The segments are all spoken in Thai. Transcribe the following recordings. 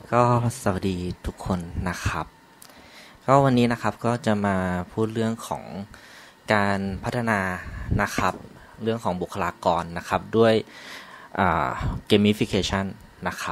ก็สวัสดีทุกคนนะครับก็วันนี้นะครับก็จะมาพูดเรื่องของการพัฒนานะครับเรื่องของบุคลากรนะครับด้วยgamification นะครับ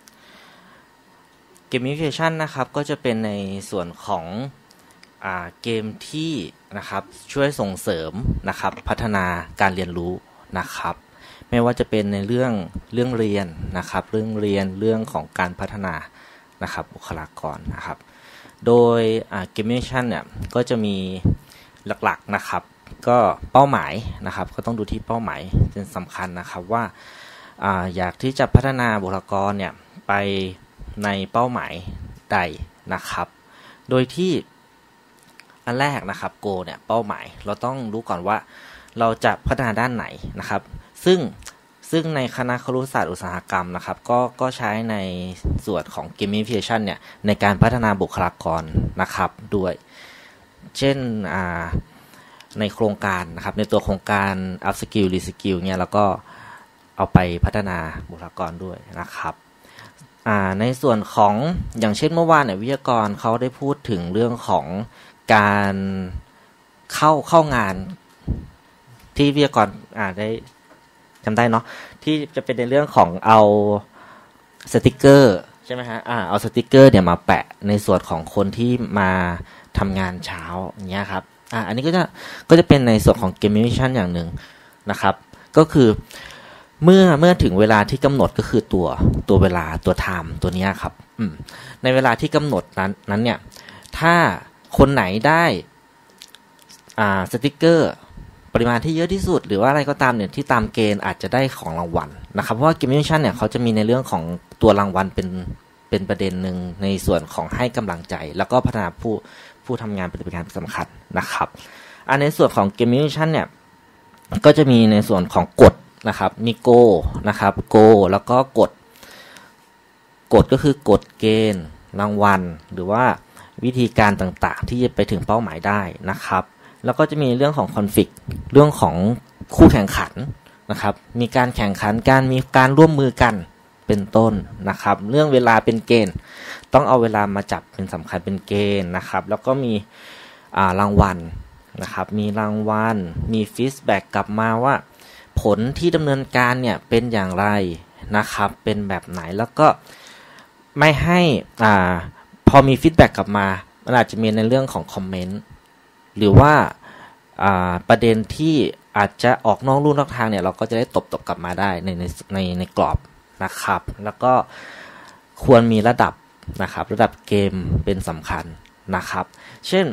gamification นะครับก็จะเป็นในส่วนของเกมที่นะครับช่วยส่งเสริมนะครับพัฒนาการเรียนรู้นะครับไม่ว่าจะเป็นในเรื่องเรียนนะครับเรื่องของการพัฒนานะครับบุคลากรนะครับโดยgamification เนี่ยก็จะมีหลักๆนะครับก็เป้าหมายนะครับก็ต้องดูที่เป้าหมายเป็นสำคัญนะครับว่าอยากที่จะพัฒนาบุคลากรเนี่ยไปในเป้าหมายใดนะครับโดยที่อันแรกนะครับ goal เนี่ยเป้าหมายเราต้องรู้ก่อนว่าเราจะพัฒนาด้านไหนนะครับซึ่งในคณะครุศาสตร์อุตสาหกรรมนะครับก็ใช้ในส่วนของ gamification เนี่ยในการพัฒนาบุคลากรนะครับด้วยเช่นในโครงการนะครับในตัวโครงการ up skill re skill เนี่ยแล้วก็เอาไปพัฒนาบุคลากรด้วยนะครับในส่วนของอย่างเช่นเมื่อวานเนี่ยวิทยากรเขาได้พูดถึงเรื่องของการเข้างานที่วิทยากรได้จำได้เนาะที่จะเป็นในเรื่องของเอาสติกเกอร์ใช่ไหมฮะเอาสติกเกอร์เนี่ยมาแปะในส่วนของคนที่มาทำงานเช้าอย่างเงี้ยครับอันนี้ก็จะเป็นในส่วนของ gamification อย่างหนึ่งนะครับก็คือเมื่อถึงเวลาที่กำหนดก็คือตัวเวลาตัว time ตัวนี้ครับในเวลาที่กำหนดนั้นเนี่ยถ้าคนไหนได้สติกเกอร์ปริมาณที่เยอะที่สุดหรือว่าอะไรก็ตามเนี่ยที่ตามเกณฑ์อาจจะได้ของรางวัลนะครับเพราะว่า gamification เนี่ยเขาจะมีในเรื่องของตัวรางวัลเป็นประเด็นหนึ่งในส่วนของให้กำลังใจแล้วก็พัฒนาผู้ทำงานเป็นการสำคัญนะครับในส่วนของ gamification เนี่ยก็จะมีในส่วนของกฎนะครับมี go นะครับ go แล้วก็กฎก็คือกฎเกณฑ์รางวัลหรือว่าวิธีการต่างๆที่จะไปถึงเป้าหมายได้นะครับแล้วก็จะมีเรื่องของ conflict เรื่องของคู่แข่งขันนะครับมีการแข่งขันมีการร่วมมือกันเป็นต้นนะครับเรื่องเวลาเป็นเกณฑ์ต้องเอาเวลามาจับเป็นสำคัญเป็นเกณฑ์นะครับแล้วก็มีรางวัลนะครับมีรางวัลมีฟีดแบ็กกลับมาว่าผลที่ดำเนินการเนี่ยเป็นอย่างไรนะครับเป็นแบบไหนแล้วก็ไม่ให้พอมีฟีดแบ็กกลับมามันอาจจะมีในเรื่องของคอมเมนต์หรือว่าประเด็นที่อาจจะออกนอกลู่นอกทางเนี่ยเราก็จะได้ตบกลับมาได้ในกรอบนะครับแล้วก็ควรมีระดับนะครับระดับเกมเป็นสำคัญนะครับเช่น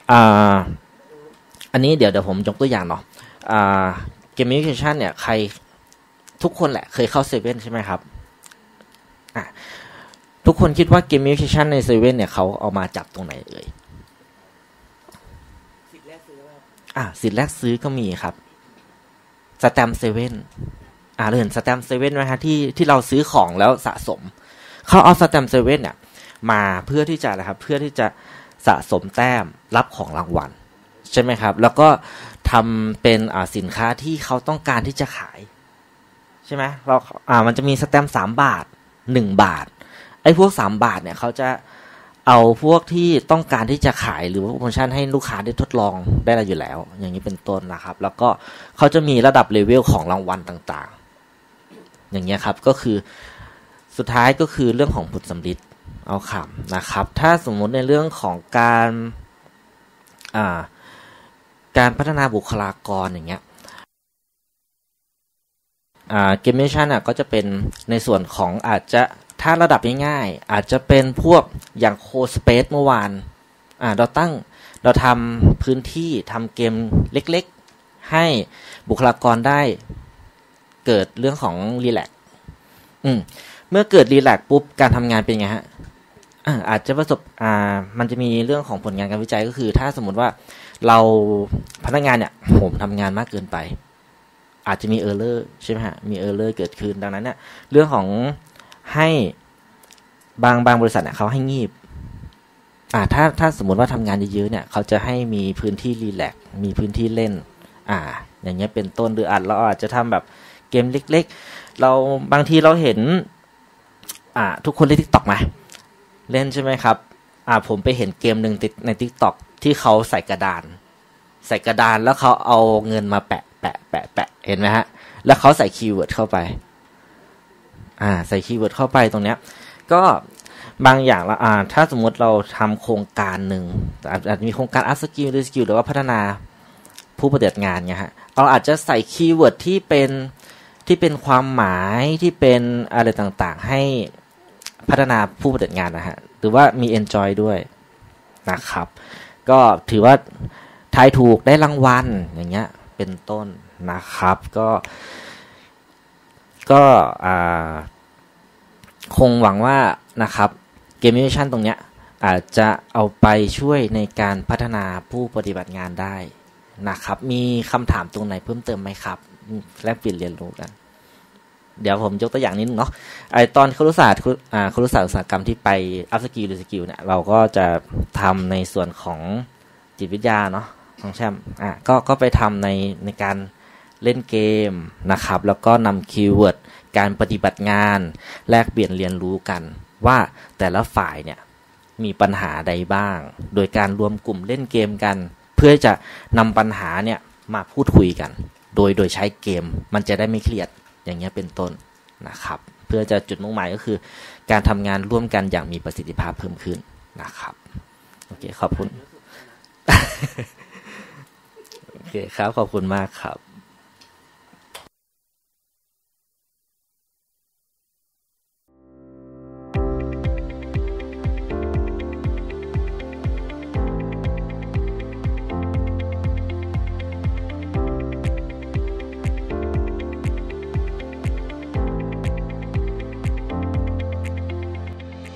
อันนี้เดี๋ยวผมยกตัวอย่างเนาะgamification เนี่ยใครทุกคนแหละเคยเข้าเซเว่นใช่ไหมครับทุกคนคิดว่า gamification ในเซเว่นเนี่ยเขาเอามาจับตรงไหนเอ่ยสิทธิ์แรกซื้อก็มีครับสแตมป์เซเว่นเราเห็นสแตมป์เซเว่นไหมฮะที่เราซื้อของแล้วสะสมเขาเอาสแตมป์เซเว่นเนี่ยมาเพื่อที่จะอะไรครับเพื่อที่จะสะสมแต้มรับของรางวัลใช่ไหมครับแล้วก็ทำเป็นสินค้าที่เขาต้องการที่จะขายใช่ไหมมันจะมีสแตมป์3 บาท1 บาทไอ้พวก3 บาทเนี่ยเขาจะเอาพวกที่ต้องการที่จะขายหรือว่าโปรโมชั่นให้ลูกค้าได้ทดลองได้อะไรอยู่แล้วอย่างนี้เป็นต้นนะครับแล้วก็เขาจะมีระดับเลเวลของรางวัลต่างๆอย่างเงี้ยครับก็คือสุดท้ายก็คือเรื่องของผลสำลิดเอาคำนะครับถ้าสมมติในเรื่องของการพัฒนาบุคลากรอย่างเงี้ยgamification ก็จะเป็นในส่วนของอาจจะถ้าระดับง่ายๆอาจจะเป็นพวกอย่างโคสเปซเมื่อวานเราทำพื้นที่ทำเกมเล็กๆให้บุคลากรได้เกิดเรื่องของรีแลกซ์เมื่อเกิดรีแลกซ์ปุ๊บการทำงานเป็นไงฮะอาจจะประสบมันจะมีเรื่องของผลงานการวิจัยก็คือถ้าสมมติว่าเราพนักงานเนี่ยผมทำงานมากเกินไปอาจจะมีเออร์เลอร์ใช่ไหมฮะมีเออร์เลอร์เกิดขึ้นดังนั้นเนี่ยเรื่องของให้บางบริษัทเนี่ยเขาให้งีบถ้าสมมติว่าทำงานเยอะๆเนี่ยเขาจะให้มีพื้นที่รีแลกซ์มีพื้นที่เล่นอย่างเงี้ยเป็นต้นหรือเราอาจจะทำแบบเกมเล็กๆเราบางทีเราเห็นทุกคนเล่น TikTok ไหมเล่นใช่ไหมครับผมไปเห็นเกมหนึ่งใน TikTok ที่เขาใส่กระดานแล้วเขาเอาเงินมาแปะเห็นไหมฮะแล้วเขาใส่คีย์เวิร์ดเข้าไปใส่คีย์เวิร์ดเข้าไปตรงเนี้ยก็บางอย่างละถ้าสมมติเราทำโครงการหนึ่งอาจจะมีโครงการอัพสกิลหรือว่าพัฒนาผู้ปฏิบัติงานเนี่ยฮะเราอาจจะใส่คีย์เวิร์ดที่เป็นความหมายที่เป็นอะไรต่างๆให้พัฒนาผู้ปฏิบัติงานนะฮะหรือว่ามี enjoy ด้วยนะครับก็ถือว่าทายถูกได้รางวัลอย่างเงี้ยเป็นต้นนะครับก็คงหวังว่านะครับเกมมิชชั่นตรงเนี้ยอาจจะเอาไปช่วยในการพัฒนาผู้ปฏิบัติงานได้นะครับมีคำถามตรงไหนเพิ่มเติมไหมครับแลกเปลี่ยนเรียนรู้กันเดี๋ยวผมยกตัวอย่างนิดนึงเนาะตอนครุศาสตร์อุตสาหกรรมที่ไปอัพสกิลหรือสกิลเนี่ยเราก็จะทำในส่วนของจิตวิทยาเนาะของแชมป์ก็ไปทำในการเล่นเกมนะครับแล้วก็นำคีย์เวิร์ดการปฏิบัติงานแลกเปลี่ยนเรียนรู้กันว่าแต่ละฝ่ายเนี่ยมีปัญหาใดบ้างโดยการรวมกลุ่มเล่นเกมกันเพื่อจะนำปัญหาเนี่ยมาพูดคุยกันโดยใช้เกมมันจะได้ไม่เครียดอย่างเงี้ยเป็นต้นนะครับเพื่อจะจุดมุ่งหมายก็คือการทำงานร่วมกันอย่างมีประสิทธิภาพเพิ่มขึ้นนะครับโอเคขอบคุณ โอเคครับขอบคุณมากครับ